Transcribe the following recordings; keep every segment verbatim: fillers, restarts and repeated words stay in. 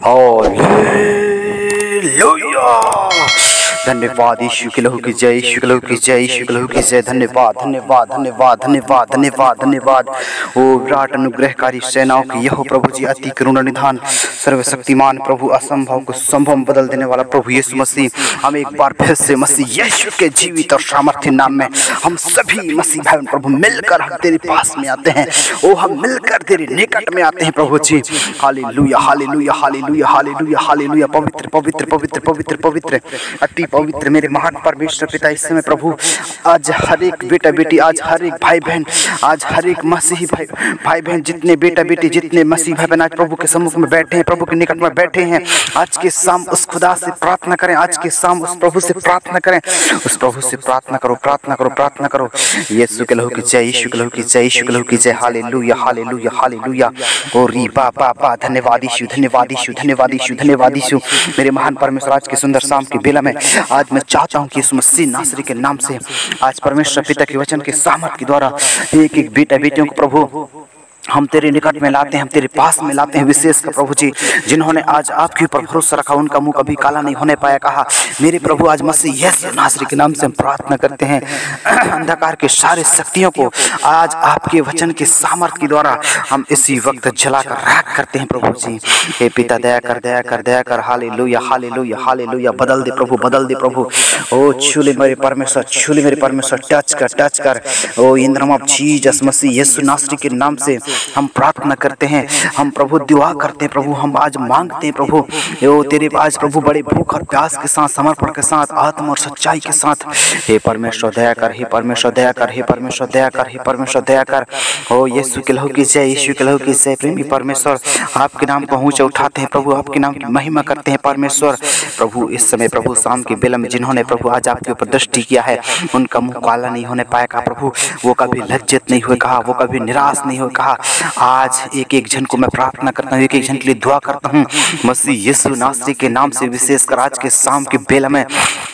Hallelujah. धन्यवाद यीशु के लहू की जय, यीशु के लहू की जय, यीशु के लहू की जय। धन्यवाद धन्यवाद धन्यवाद धन्यवाद धन्यवाद धन्यवाद। ओ विराट अनुग्रहकारी सेनाओं की यहो प्रभु जी, अति करुणा निधान, सर्वशक्तिमान प्रभु, असंभव को संभव बदल देने वाला प्रभु यीशु मसीह, हम एक बार फिर से मसीह यीशु के जीवित और सामर्थ्य नाम में हम सभी मसीह भाई प्रभु मिलकर हम तेरे पास में आते हैं। ओ हम मिलकर तेरे निकट में आते हैं प्रभु जी। Hallelujah hallelujah hallelujah hallelujah hallelujah. पवित्र पवित्र पवित्र पवित्र पवित्र अति पवित्र मेरे महान परमेश्वर पिता, इस समय प्रभु आज हर एक बेटा बेटी, आज हर एक भाई बहन, आज हर एक मसीही भाई भाई बहन, जितने बेटा बेटी, जितने मसीह भाई बहन आज प्रभु के सम्मुख में बैठे हैं, प्रभु के निकट में बैठे हैं, आज के शाम उस खुदा से प्रार्थना करें, आज के शाम उस प्रभु से प्रार्थना करें, उस प्रभु से प्रार्थना करो प्रार्थना करो प्रार्थना करो। यीशु के लहू की जय, यीशु के लहू की जय, यीशु के लहू की जय। Hallelujah hallelujah hallelujah. ओ री बा बा बा। धन्यवाद यीशु, धन्यवाद यीशु, धन्यवाद यीशु, धन्यवाद यीशु। मेरे महान परमेश्वर, आज के सुंदर शाम की बेला में आज मैं चाहता हूं कि यीशु मसीह नासरी के नाम से आज परमेश्वर पिता के वचन के सामर्थ के द्वारा एक एक बेटा बेटियों को प्रभु हम तेरे निकट में लाते हैं, हम तेरे पास में लाते हैं। विशेष कर प्रभु जी, जिन्होंने आज आपके ऊपर भरोसा रखा, उनका मुंह कभी काला नहीं होने पाया, कहा मेरे प्रभु आज मसीह यीशु नासरी के नाम से हम प्रार्थना करते हैं। अंधकार के सारे शक्तियों को आज आपके वचन के सामर्थ के द्वारा हम इसी वक्त जलाकर राख करते हैं प्रभु जी। हे पिता दया कर दया कर दया कर। Hallelujah hallelujah hallelujah. बदल दे प्रभु, बदल दे प्रभु। ओ छूले मेरे परमेश्वर, छूले मेरे परमेश्वर, टच कर टच कर। Oh in the name of Jesus मसीह यीशु नासरी के नाम से हम प्रार्थना करते हैं, हम प्रभु दुआ करते हैं प्रभु, हम आज मांगते हैं प्रभु। यो तेरे आज प्रभु बड़े भूख और प्यास के साथ, समर्पण के साथ, आत्म और सच्चाई के साथ। हे परमेश्वर दया कर, हे परमेश्वर दया कर, हे परमेश्वर दया कर, हे परमेश्वर दया कर। ओ यीशु के लहू की जय, यीशु के लहू की जय। प्रेमी परमेश्वर, आपके नाम को ऊंचा उठाते हैं प्रभु, आपके नाम की महिमा करते हैं परमेश्वर। प्रभु इस समय प्रभु शाम के बेला में जिन्होंने प्रभु आज आपके ऊपर दृष्टि किया है, उनका मुंह काला नहीं होने पाया कहा प्रभु, वो कभी लज्जित नहीं हुए कहा, वो कभी निराश नहीं हुए कहा। आज एक एक जन को मैं प्रार्थना करता हूँ, एक एक जन के लिए दुआ करता हूँ मसीह यीशु नासरी के नाम से। विशेषकर आज के शाम के बेला में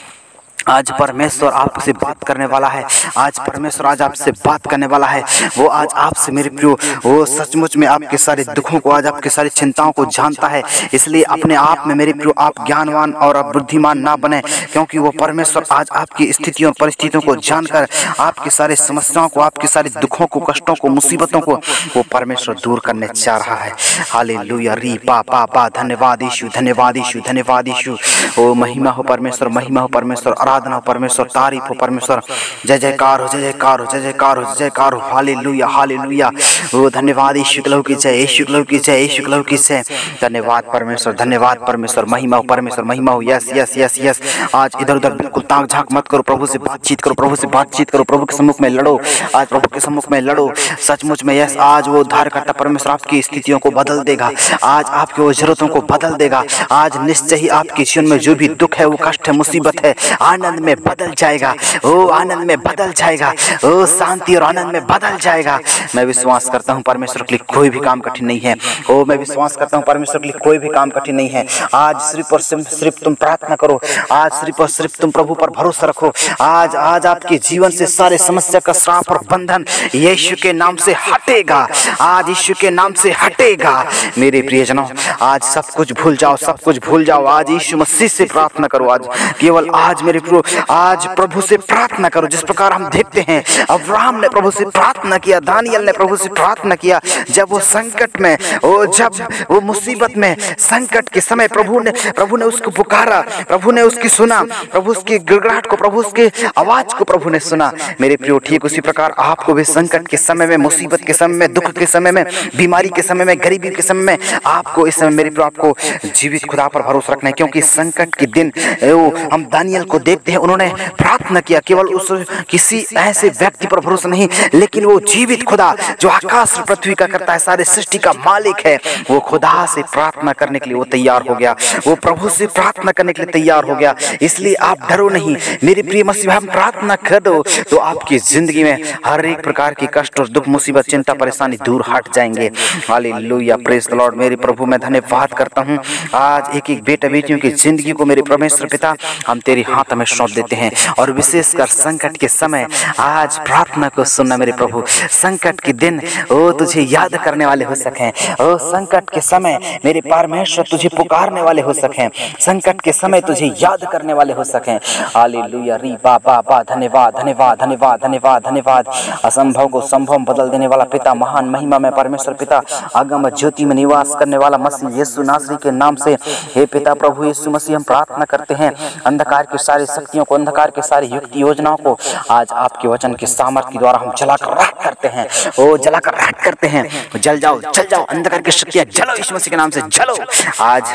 आज परमेश्वर आपसे बात करने वाला है, आज परमेश्वर आज आपसे बात करने वाला है। वो आज आपसे मेरे प्रियो, वो सचमुच में आपके सारे दुखों को, आज आपके सारी चिंताओं को जानता है। इसलिए अपने आप में मेरे प्रियो आप ज्ञानवान और आप बुद्धिमान ना बने, क्योंकि वो परमेश्वर आज आपकी स्थितियों और परिस्थितियों को जानकर आपकी सारी समस्याओं को, आपके सारे दुखों को, कष्टों को, मुसीबतों को वो परमेश्वर दूर करने चाह रहा है। हालेलुया री पा पा पा। धन्यवाद यीशु, धन्यवाद यीशु, धन्यवाद यीशु। ओ महिमा हो परमेश्वर, महिमा हो परमेश्वर, आराधना हो परमेश्वर, तारीफ हो परमेश्वर। जय जयकार हो, जय जयकार हो, जय जयकार हो, जय जयकार हो। Hallelujah hallelujah. ओ धन्यवाद यीशु के लहू की जय, यीशु के लहू की जय, यीशु के लहू की जय। धन्यवाद परमेश्वर, धन्यवाद परमेश्वर। महिमा हो परमेश्वर, महिमा हो। Yes yes yes yes. आज इधर उधर बिल्कुल ताक झांक मत करो, प्रभु से बातचीत करो, प्रभु से बातचीत करो, प्रभु के सम्मुख में लड़ो, आज प्रभु के सम्मुख में लड़ो। सचमुच में यस, आज वो उद्धार करता परमेश्वर आपकी स्थितियों को बदल देगा, आज आपकी वो जरूरतों को बदल देगा। आज निश्चय ही आपके जीवन में जो भी दुख है, वो कष्ट है, मुसीबत है, आनंद में बदल जाएगा। ओ आनंद में बदल जाएगा, ओ शांति और आनंद में बदल जाएगा। मैं विश्वास करता हूँ परमेश्वर के लिए कोई भी काम कठिन नहीं है। ओ मैं विश्वास करता हूँ परमेश्वर के लिए कोई भी काम कठिन नहीं है। आज सिर्फ और सिर्फ तुम प्रार्थना करो, आज सिर्फ और सिर्फ तुम प्रभु पर भरोसा रखो। आज आज आपके जीवन से सारे समस्या का श्राप और बंधन यीशु के नाम से हटेगा, आज यीशु के नाम से हटेगा। मेरे प्रियजनों, आज सब कुछ भूल जाओ, सब कुछ भूल जाओ। आज यीशु मसीह से प्रार्थना करो, आज केवल आज मेरे प्रियो, आज प्रभु से प्रार्थना करो। जिस प्रकार हम देखते हैं अब्राहम ने प्रभु से प्रार्थना किया, दानियल ने प्रभु से प्रार्थना किया, जब वो संकट में, वो जब वो मुसीबत में, संकट के समय प्रभु ने प्रभु ने उसको पुकारा, प्रभु ने उसकी सुना, प्रभु उसकी गिड़गिड़ाहट को, प्रभु उसके आवाज को प्रभु ने सुना। मेरे प्रियो, ठीक उसी प्रकार आपको भी संकट के समय में, मुसीबत के समय में, दुख के समय में, बीमारी के समय में, गरीबी के समय में, आपको इस समय मेरे प्रियो आपको जीवित खुदा पर भरोसा रखना है। क्योंकि संकट के दिन हम दानियल को देखते हैं, उन्होंने प्रार्थना किया, केवल उस किसी ऐसे व्यक्ति पर भरोसा नहीं, लेकिन वो जीवित खुदा जो आकाश और पृथ्वी का करता है, सारे सृष्टि का मालिक है, वो खुदा से प्रार्थना करने के लिए वो तैयार हो गया, वो प्रभु से प्रार्थना करने के लिए तैयार हो गया। इसलिए आप डरो नहीं मेरे प्रिय मसीह, हम प्रार्थना कर दो तो आपकी जिंदगी में हर एक प्रकार की कष्ट और दुख, मुसीबत, चिंता, परेशानी दूर हट जाएंगे। Hallelujah, praise the Lord. मेरे प्रभु मैं धन्यवाद करता हूँ आज एक एक बेटा बेटियों की जिंदगी को मेरे परमेश्वर पिता हम तेरे हाथ में सौंप देते हैं। और विशेषकर संकट के समय आज प्रार्थना को सुनना मेरे प्रभु। संकट के दिन ओ तुझे याद करने वाले हो सकें, ओ संकट के समय मेरे परमेश्वर तुझे पुकारने वाले हो सकें, संकट के समय तुझे याद करने वाले हो सकें। हालेलुया री बा बा बा धन्यवाद धन्यवाद धन्यवाद धन्यवाद धन्यवाद। असंभव को संभव बदल देने वाला पिता, महान महिमा में परमेश्वर पिता, अगम ज्योति में निवास करने वाला मसीह यीशु नासरी के नाम से हे पिता प्रभु यीशु मसीह हम प्रार्थना करते हैं। अंधकार की सारी शक्तियों को, अंधकार की सारी युक्ति योजनाओं को आज आपके वचन के सामर्थ्य के द्वारा हम जलाकर राख करते हैं। ओ जलाकर राख करते हैं। जल जाओ जल जाओ अंधकार की शक्तियां, जलो यीशु मसीह के नाम से जलो। आज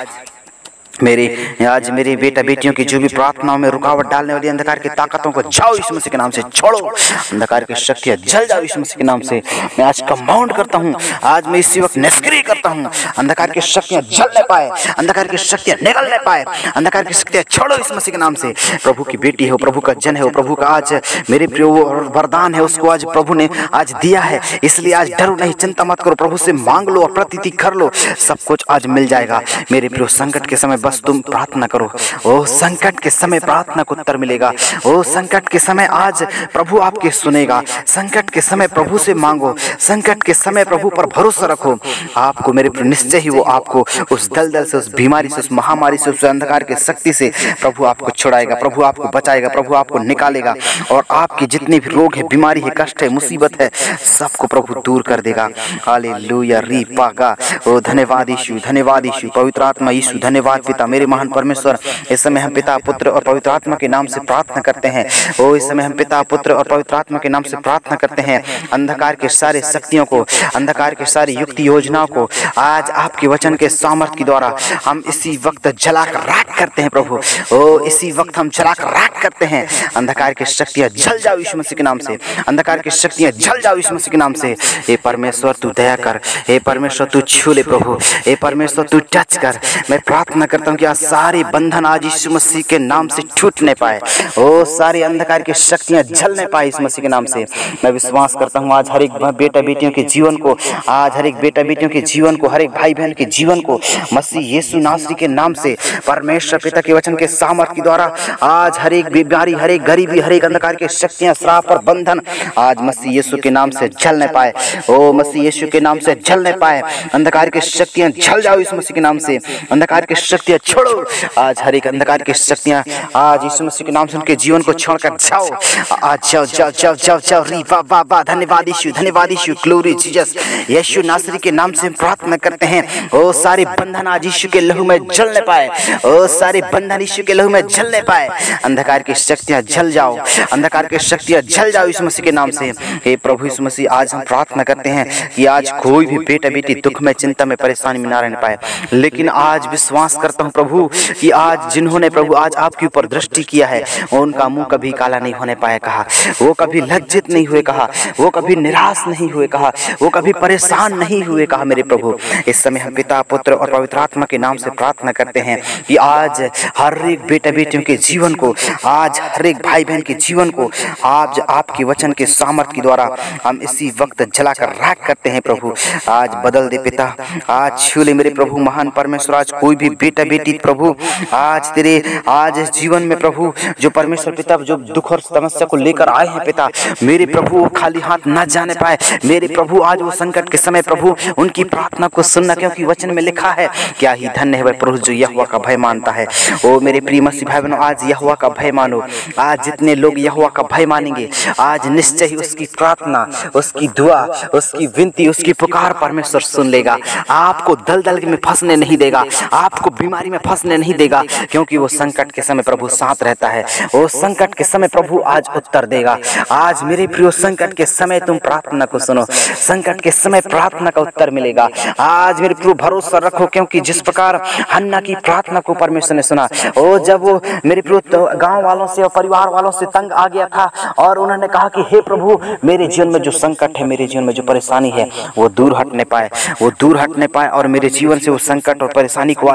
मेरे आज मेरे बेटा बेटियों की जो भी प्रार्थनाओं में रुकावट डालने वाली अंधकार की ताकतों को जाओ यीशु मसीह के नाम से छोड़ो। अंधकार की शक्तियां जल जाओ यीशु मसीह के नाम से। मैं आज कंपाउंड करता हूं, आज मैं इसी वक्त निष्क्रिय करता हूं। अंधकार की शक्तियां जलने पाए, अंधकार की शक्तियां निकलने पाए, अंधकार की शक्तियां छोड़ो यीशु मसीह के नाम से। प्रभु की बेटी हो, प्रभु का जन है, प्रभु का आज मेरे प्रिय वरदान है, उसको आज प्रभु ने आज दिया है। इसलिए आज डरो नहीं, चिंता मत करो, प्रभु से मांग लो और प्रतीति कर लो, सब कुछ आज मिल जाएगा। मेरे प्रिय संकट के समय बस तुम प्रार्थना करो। ओ संकट के समय प्रार्थना को उत्तर मिलेगा। ओ संकट के समय आज प्रभु आपके सुनेगा। संकट के समय प्रभु से मांगो, संकट के समय प्रभु पर भरोसा रखो। आपको मेरे निश्चय ही वो आपको उस दलदल से, उस बीमारी से, उस महामारी से, उस अंधकार की शक्ति से प्रभु आपको छुड़ाएगा, प्रभु आपको बचाएगा, प्रभु आपको निकालेगा और आपके जितने भी रोग है, बीमारी है, कष्ट है, मुसीबत है, सबको प्रभु दूर कर देगा। हालेलुया री पागा। ओ धन्यवाद यीशु, धन्यवाद यीशु, पवित्र आत्मा यीशु, धन्यवाद पिता मेरे महान परमेश्वर। इस समय हम पिता पुत्र और पवित्र आत्मा के नाम से प्रार्थना करते हैं। ओ इस समय हम पिता पुत्र और पवित्र आत्मा के नाम से प्रार्थना करते हैं। अंधकार के सारे शक्तियों को, अंधकार के सारी युक्ति योजनाओं को आज आपके वचन के सामर्थ्य के द्वारा हम इसी वक्त जलाकर राख करते हैं प्रभु। ओ इसी वक्त हम जलाकर राख करते हैं। अंधकार की शक्तियां जल जाओ यीशु मसीह के नाम से, अंधकार की शक्तियां जल जाओ यीशु मसीह के नाम से। हे परमेश्वर तू दया कर, हे परमेश्वर तू छू ले प्रभु, हे परमेश्वर तू टच कर। मैं प्रार्थना करता हूँ कि आज सारे बंधन आज यीशु मसीह के नाम से छूटने पाए। ओ सारे अंधकार की शक्तियां जलने पाए यीशु मसीह के नाम से। मैं विश्वास करता हूँ आज हर एक बेटा बेटियों के जीवन को, आज हर एक बेटा बेटियों के जीवन को, हर एक भाई बहन के जीवन को मसीह यीशु नासरी के नाम से परमेश्वर पिता के वचन के सामर्थ्य के द्वारा आज हर एक बीमारी, हर एक गरीबी, हर एक अंधकार की शक्तियां, श्राप और बंधन आज मसीह यीशु के नाम से जलने पाए। ओ मसीह यीशु के नाम से जलने पाए। अंधकार की शक्तियां जल जाओ यीशु मसीह के नाम से। अंधकार की शक्तियां छोड़ो आज, हर एक अंधकार की शक्तियां आज यीशु मसीह के नाम से उनके जीवन को छोड़कर जाओ। आज जाओ जाओ जाओ जाओ जाओ री वाह वाह वाह। धन्यवाद यीशु, धन्यवाद यीशु, ग्लोरी जीसस। यीशु नासरी के नाम से प्रार्थना करते हैं। ओ सारे बंधन आज यीशु के लहू में जलने पाए। ओ सारे बंधन यीशु के लहू में जलने पाए। अंधकार की शक्तियां जल जाओ, अंधकार की शक्तियां जल जाओ यीशु मसीह के नाम से। हे प्रभु यीशु मसीह आज हम प्रार्थना करते हैं कि आज कोई भी बेटा बेटी दुख में, चिंता में, परेशानी में ना रहने पाए। लेकिन आज विश्वास करता हूँ प्रभु कि आज जिन्होंने प्रभु आज आपके ऊपर दृष्टि किया है उनका मुंह कभी काला नहीं होने पाया कहा, वो कभी लज्जित नहीं हुए कहा, वो कभी निराश नहीं हुए कहा, वो कभी परेशान नहीं हुए कहा। मेरे प्रभु इस समय हम पिता पुत्र और पवित्र आत्मा के नाम से प्रार्थना करते हैं कि आज हर एक बेटा बेटियों के जीवन को, आज हर एक भाई बहन के जीवन को आज आपके वचन के सामर्थ्य के द्वारा हम इसी वक्त जलाकर राख करते हैं प्रभु। आज बदल दे पिता, आज छू ले मेरे प्रभु महान परमेश्वर। आज कोई भी बेटा बेटी प्रभु आज तेरे आज जीवन में प्रभु जो परमेश्वर पिता जो दुख और समस्या को लेकर आए हैं पिता, मेरे प्रभु वो खाली हाथ न जाने पाए। मेरे प्रभु आज वो संकट के समय प्रभु उनकी प्रार्थना को सुनना, क्योंकि वचन में लिखा है क्या ही धन्य है वह पुरुष जो यहोवा का भय मानता है। ओ मेरे प्रिय मसीह भाई बहनों, आज यहोवा का भय मानो। आज जितने लोग यहोवा का भय मानेंगे आज निश्चय ही उसकी प्रार्थना, उसकी दुआ, उसकी विनती, उसकी पुकार परमेश्वर सुन लेगा। आपको दलदल में फंसने नहीं देगा, आपको बीमारी में फंसने नहीं देगा, क्योंकि वो संकट के समय प्रभु साथ रहता है। वो संकट के समय प्रभु आज उत्तर देगा। आज मेरे प्रियो संकट के समय तुम प्रार्थना को सुनो, संकट के समय प्रार्थना का उत्तर मिलेगा। आज मेरे प्रियो भरोसा रखो, क्योंकि जिस प्रकार हन्ना की प्रार्थना को परमेश्वर ने सुना, ओ जब वो मेरे प्रियो तो गांव वालों से और परिवार वालों से तंग आ गया था और उन्होंने कहा कि हे प्रभु मेरे जीवन में जो संकट है, मेरे जीवन में जो परेशानी है वो दूर हटने पाए, वो दूर हटने पाए और मेरे जीवन से वो संकट और परेशानी को आज तू मिटा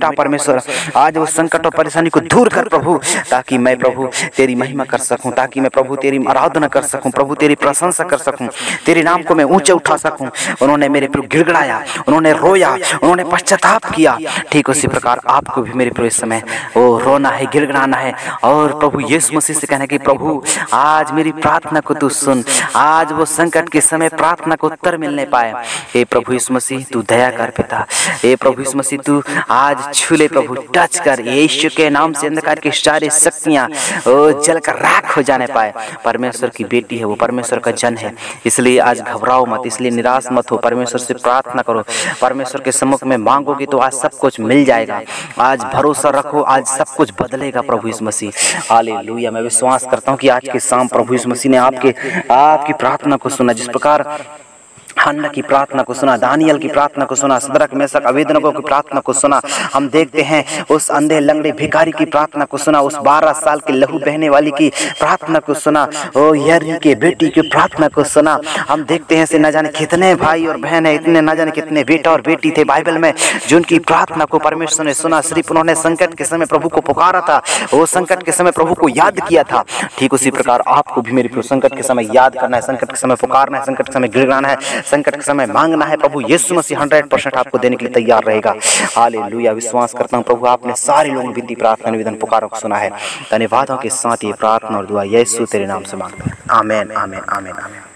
मिटा परमेश्वर, आज वो संकट और परेशानी को दूर कर प्रभु, ताकि मैं प्रभु तेरी महिमा कर सकूं, ताकि मैं प्रभु तेरी आराधना कर सकूं, प्रभु तेरी प्रशंसा कर सकूं, तेरे नाम को मैं ऊंचे उठा सकूं। उन्होंने मेरे प्रभु गिड़गड़ाया, उन्होंने रोया, उन्होंने पश्चाताप किया। ठीक उसी प्रकार आपको भी मेरे प्रभु इस समय ओ रोना है, गिड़गड़ाना है और प्रभु यीशु मसीह से कहना कि प्रभु आज मेरी प्रार्थना को तू सुन, आज वो संकट के समय प्रार्थना को उत्तर मिलने पाए। हे प्रभु यीशु मसीह तू दया कर पिता, हे प्रभु यीशु मसीह तू आज छू ले प्रभु, टच कर, यीशु के नाम से अंधकार की सारी शक्तियां जलकर राख हो जाने पाए। परमेश्वर की बेटी है वो, परमेश्वर का जन है, इसलिए आज घबराओ मत, इसलिए निराश मत हो, परमेश्वर से प्रार्थना करो, परमेश्वर के सम्मुख में मांगोगे तो आज सब कुछ मिल जाएगा। आज भरोसा रखो, आज सब कुछ बदलेगा प्रभु यीशु मसीह। हालेलुया। मैं विश्वास करता हूँ कि आज के शाम प्रभु यीशु मसीह ने आपके आपकी प्रार्थना को सुना, जिस प्रकार हन्ना की प्रार्थना को सुना, दानियल की प्रार्थना को सुना, सदरक मेशक अबेदनगो की प्रार्थना को सुना। हम देखते हैं उस अंधे लंगड़े भिखारी की प्रार्थना को सुना, उस बारह साल के लहू बहने वाली की प्रार्थना को सुना, ओ यरी के बेटी की प्रार्थना को सुना। हम देखते हैं से न जाने कितने भाई और बहन है, इतने न जाने कितने बेटा और बेटी थे बाइबल में जिनकी प्रार्थना को परमेश्वर ने सुना। सिर्फ उन्होंने संकट के समय प्रभु को पुकारा था, वो संकट के समय प्रभु को याद किया था। ठीक उसी प्रकार आपको भी मेरे संकट के समय याद करना है, संकट के समय पुकारना है, संकट के समय गिड़गिड़ाना है, संकट के समय मांगना है। प्रभु यीशु मसीह हंड्रेड परसेंट आपको देने के लिए तैयार रहेगा। हालेलुया। विश्वास करता हूँ प्रभु आपने सारे लोगों की विनती, प्रार्थना, निवेदन, पुकारों को सुना है। धन्यवादों के साथ ये प्रार्थना और दुआ यीशु तेरे नाम से मांगता हूं। आमीन, आमीन, आमीन, आमीन।